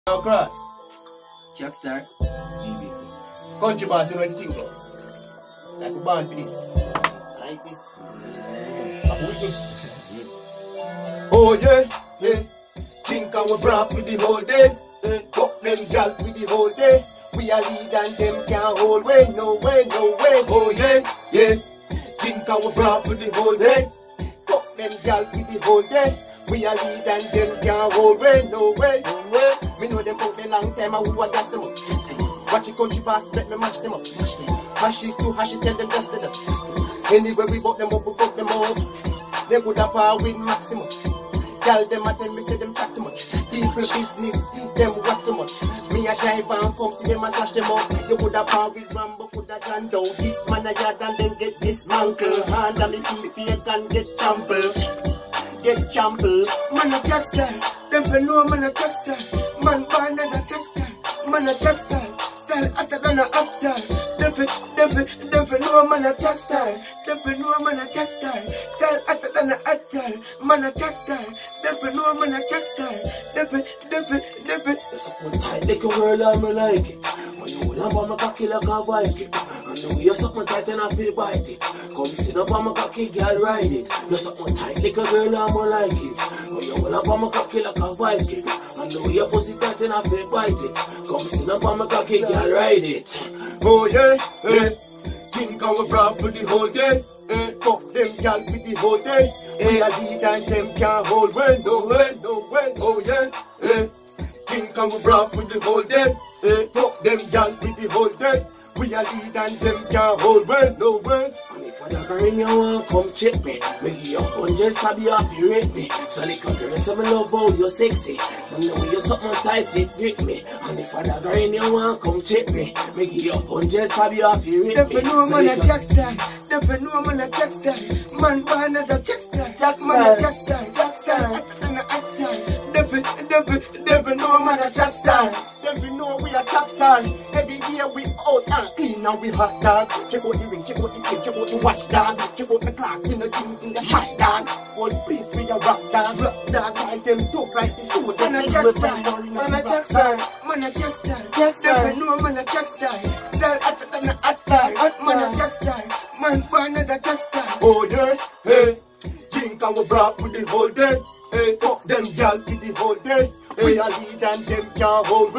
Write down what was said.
Cross. Jackstar. GB. Country boss, you know what you think about? Like we born for this. Like this. Who is this? Oh yeah, yeah. Think and we brought with the whole day. Fuck them gal with the whole day. We are lead and them can't hold way. No way, no way. Oh yeah, yeah. Think and we brought with the whole day. Fuck them gal with the whole day. We are lead and them can't hold way. No way, no way. Me know them out there long time and we will gas them up. Watch the country boss, let me mash them up. Hashes to hashes, tell them dust to dust. Anyway we bought them up, we fuck them up. They would have power with Maximus. Tell them I tell me say them chat too much. People business, them work too much. Me a drive and come see them and slash them up. You would have power with Rambo, could have done down. This man a yard and then get dismantled. Hand on me feet, feet and get trampled. Get trampled. Man a Jackstar, them for know man a Jackstar. Man born as a Jackstar, man a Jackstar. Style hotter than a actor. Them for know man a Jackstar. Them for know man a Jackstar. Style hotter than a actor. Man a Jackstar. Them for know man a Jackstar. Them for. Something tight like a girl and me like it. When you hold up on my cocky like a vice grip. And the way you're something tight and I feel bite it. Come sit up on my cocky, girl, ride it. You're something tight like a girl and me like it. When you hold up on my cocky like a vice grip. And the way your pussy tight and I feel bite it. Come sit up on my cocky, girl, ride it. Oh yeah, yeah. Think and we brought for the whole day. Fuck them gal with the whole day. We are lead and them can't hold way. No way, no way. Oh yeah, yeah. Think and we brought for the whole day. Fuck them gal with the whole day. We are lead and them can't hold way. No way. And if I never in you want come check me. Make you up on just stab you off, you rate me. So like a girl, so me love how you're sexy. And the way you're something tight, it break me. And if I never in you want come check me. Make you up on just stab you off, you rate me. Them for know man a Jackstar. Them for know man a Jackstar. Man born as a Jackstar. Man a Jackstar. Jackstar hotter than a actor. Them for know man a Jackstar. Them we know we are Jackstar. Every year we out and in and we hot dog. Check out the ring, check out the kid, check out the watch dog. Check out the clocks in the gym in the hash dog. All peace we a rock dog. Rock dogs like them tough like the soldier. Man a Jackstar. Man a Jackstar. Man a Jackstar. Them for know man a Jackstar. Style hotter than a actor. Man a Jackstar. Man born as a Jackstar. Oh yeah, hey. Drink and we brought with the whole day. Fuck them gal with the whole day. We are lead and them can't hold